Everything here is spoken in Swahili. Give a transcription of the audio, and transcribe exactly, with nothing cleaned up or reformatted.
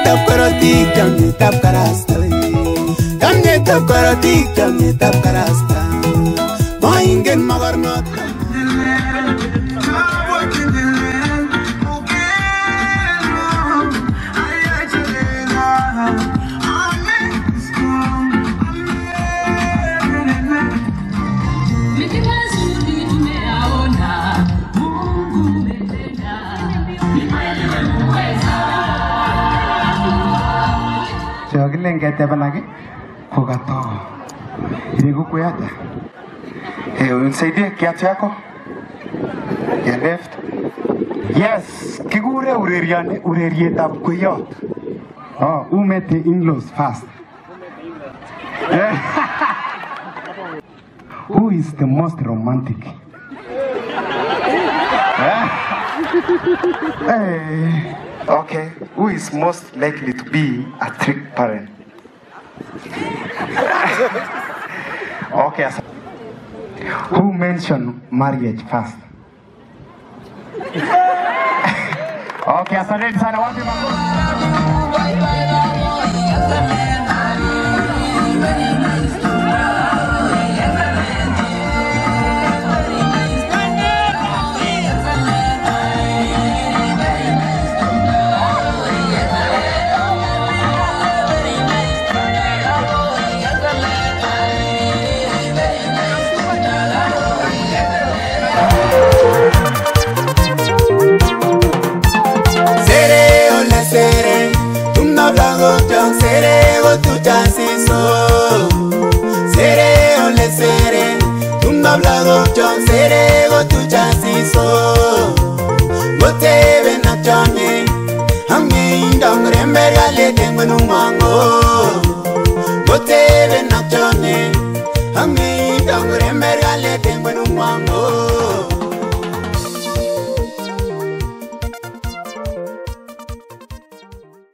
Chamyetap korotik, chamyetap karasta. Chamyetap korotik, chamyetap karasta. Moingen magornot. Ngete banagi kugato irigu kuyata eh unisaidie kiatu yako ya left. Yes, kigure ureriane urerietab kuyot. Oh, umete in-laws first. Who is the most romantic? Hey, okay, who is most likely to be a trick parent? Okay, who mentioned marriage first? Okay, asante sana wapi mambo? Sere go tu chansiso, sere ole sere, tu no blago chon sere go tu chansiso. Bote ven a chame, ame indong rembergale tengo en un mango. Bote ven a chame, ame indong rembergale.